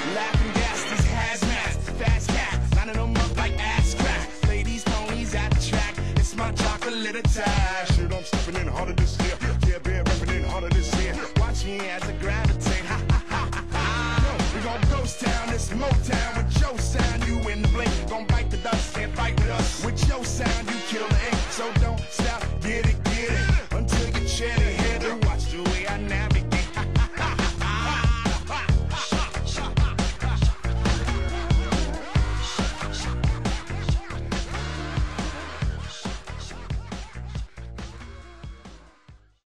Laughing gas, these hazmats, fast cats, lining them up like ass crack. Play these ponies at the track, it's my chocolate attack. Shit, I'm stepping in harder this year. Yeah, been repping in harder this year. Watch me as I gravitate, ha ha ha ha ha. We gon' ghost town, this Motown with your sound. You in the blink, gon' bite the dust, can't fight with us. With your sound.